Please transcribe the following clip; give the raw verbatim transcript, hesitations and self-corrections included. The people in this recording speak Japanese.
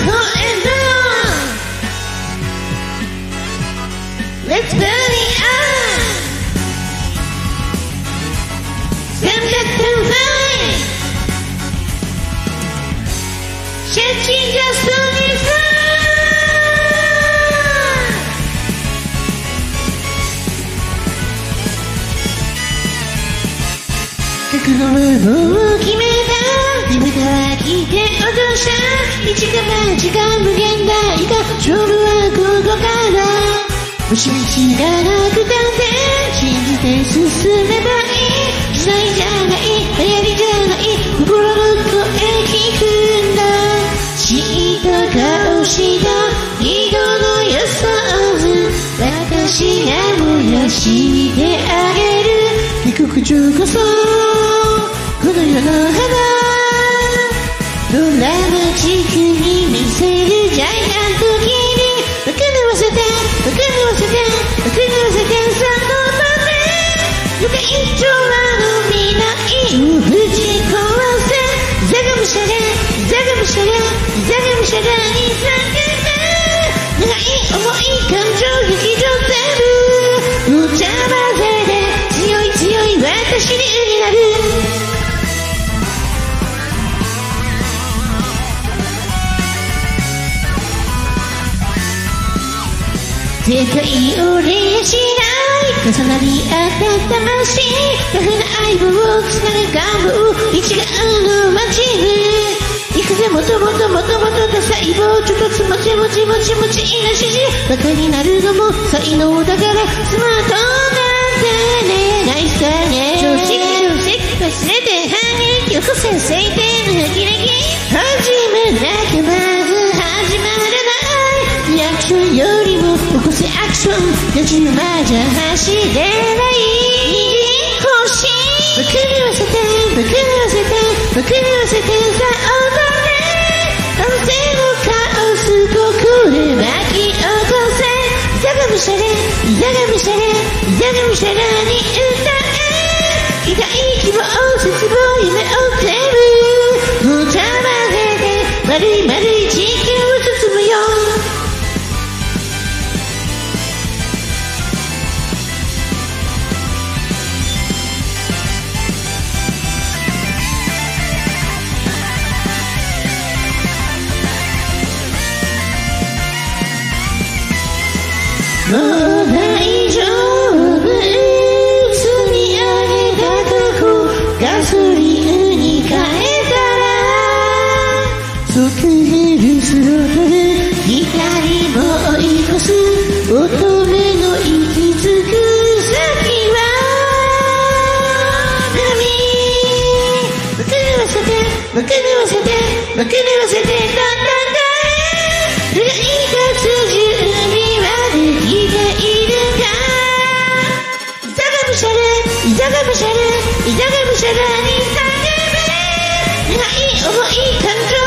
forever. Let's burn it out. Stand back and fight. Searching just only fun. 覚悟のもう決めた。夢から聞いて落とした。一から時間無限大が勝負はここから。もし道がなくたって信じて進めばいい。時代じゃない、流行りじゃない、心の声聞くんだ。シート顔した色の予想図、私が燃やしてあげる。異国中こそこの世の花、ドラマチックに見せるジャイアントキリ。分かり合わせて、分かり合わせて、分かり合わせて、さあどうだね。向かい上の未来をぶち壊せ。ザガムシャガ、ザガムシャガ、ザガムシャガに叫べ。長い重い感情劇場全部ごちゃ混ぜで、強い強い私になる。絶対折れしない重なり合った魂、タフな愛をつなぐ願望、一丸の街に行くぜ。もともともともとが細胞、ちょっとつもちもちもちもちいな指示、バカになるのも才能だから、スマートなんてねないさね。常識常識忘れて反撃、よこせ晴天のギラギ始めなきゃまず始まらない。リアクションよりも起こせアクション、やじ馬じゃ走れない星。分かり合わせて、分かり合わせて、分かり合わせて、さあ踊れ。安静のカオスここで巻き起こせ。ザガムシャレ、ザガムシャレ、ザガムシャレに歌え。痛い希望、絶望、夢を全部ごちゃ混ぜて、丸い丸い地球を包むよ。もう大丈夫、積み上げたとこガソリンに変えたら、そけるスロットル光も追い越す乙女の行き着く先は海。分かり合わせて、分かり合わせて、分かり合わせて、だんだんだえ。願いが通じるできているか。ザガムシャレ、ザガムシャレ、ザガムシャレに叫べ。願い重い感情